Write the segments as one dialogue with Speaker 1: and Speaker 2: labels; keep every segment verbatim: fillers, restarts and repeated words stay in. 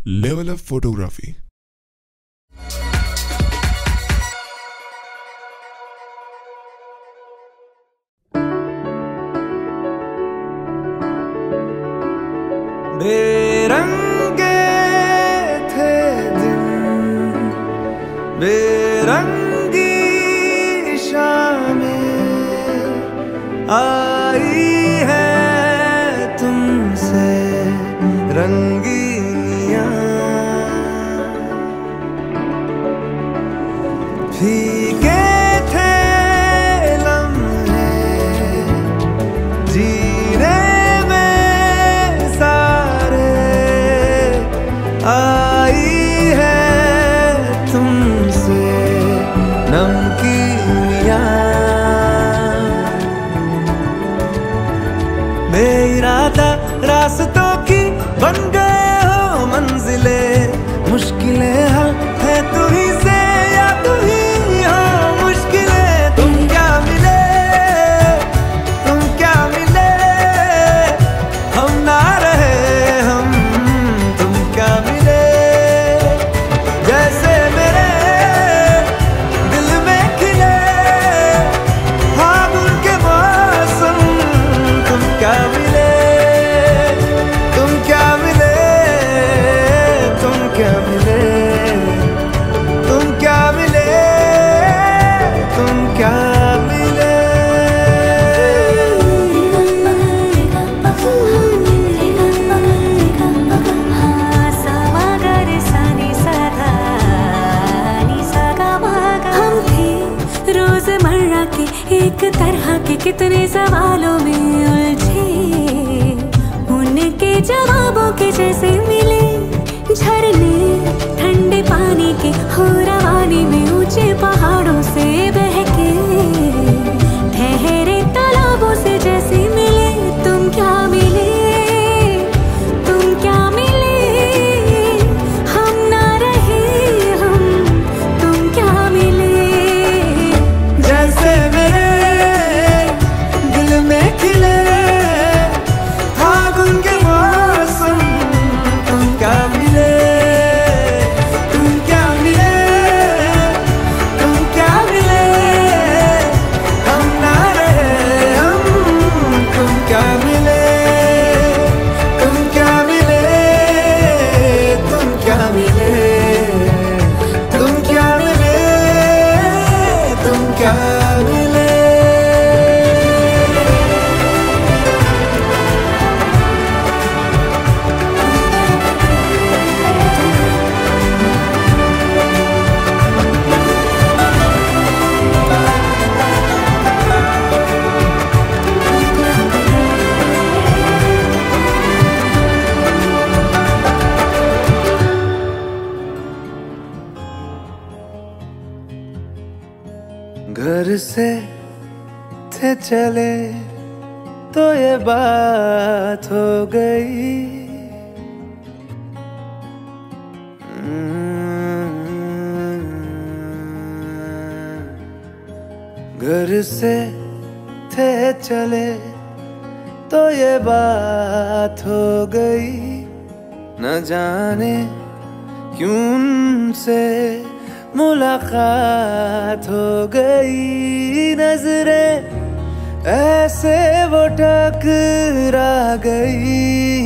Speaker 1: Level Up Photography।
Speaker 2: बेरंगे थे दिन, बेरंगी शामें आई है तुमसे रंगीनियां, फीके थे लम्हे जीने आई है तुमसे नमकीनियां, बेइरादा रास्तों की बन गए हो मंजिले, मुश्किलें हल है तू ही से या तू ही हो मुश्किलें। तुम क्या मिले, तुम क्या मिले, हम ना रहे हम, तुम क्या मिले, जैसे मेरे दिल में खिले फागुन के मौसम। तुम क्या मिले, तुम क्या मिले, तुम क्या मिले, तुम क्या मिले, तुम क्या मिले।
Speaker 3: रोजमर्रा के एक तरह के कितने सवालों में उलझे, उनके जवाबों के जैसे मिले झरने ठंडे पानी के हो रवानी में, ऊंचे पहाड़ों से बहके ठहरे तालाबों से जैसे मिले। तुम क्या मिले, तुम क्या मिले, हम ना रहे हम, तुम क्या मिले,
Speaker 2: जैसे मेरे दिल में खिले फागुन के मौसम। तुम क्या मिले, तुम क्या मिले, तुम क्या मिले, हम ना रहे हम, तुम क्या मिले, तुम क्या मिले, तुम क्या मिले, तुम क्या मिले, तुम क्या मिले। घर से थे चले तो ये बात हो गई, घर से थे चले तो ये बात हो गई, न जाने क्यों उनसे मुलाकात हो गई, नजरें ऐसे वो टकरा गई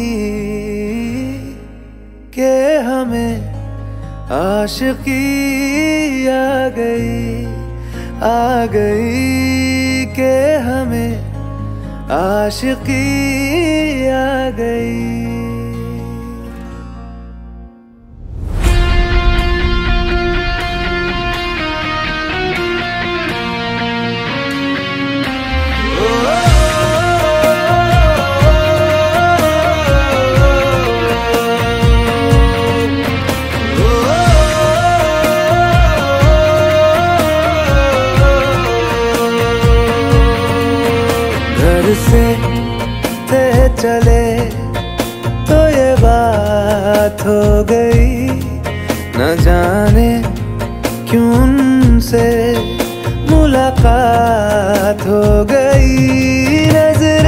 Speaker 2: कि हमें आशिकी आ गई, आ गई कि हमें आशिकी आ गई। घर से थे चले तो ये बात हो गई, न जाने क्यों उनसे मुलाकात हो गई,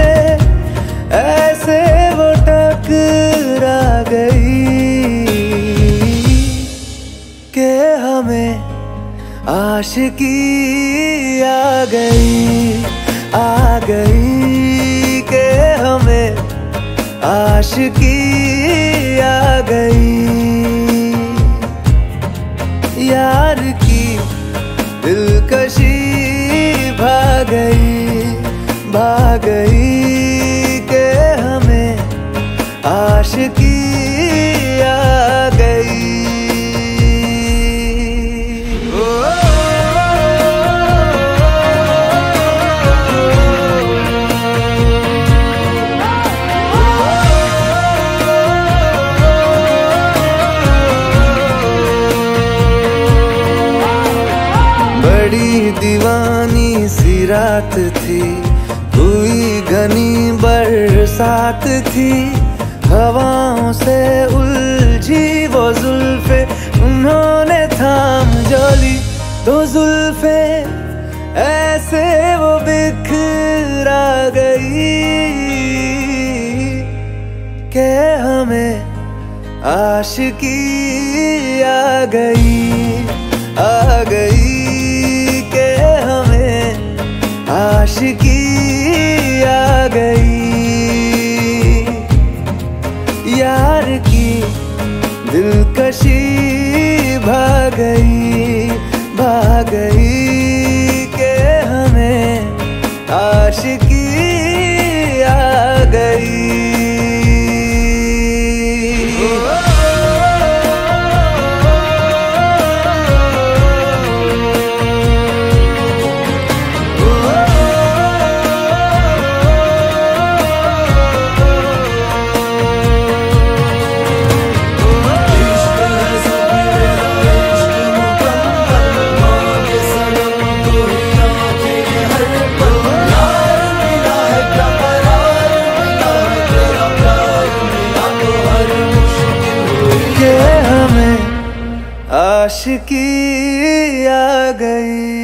Speaker 2: नजरें ऐसे वो टकरा गई आशिकी आ गई आ गई के हमें आशिकी आ गई। यार की दिलकशी भा गई भा गई के हमें आशिकी आ गई। बड़ी दीवानी सी रात थी, हुई घनी बरसात थी, हवाओं से उलझी वो जुल्फे, उन्होंने थाम जोली दो जुल्फे, ऐसे वो बिखरा गई के हमें आशिकी आ गई आ गई के हमें आशिकी आ गई। यार की दिलकशी भा गई भा गई के हमें आशिकी आ गई। आशिकी आ गई।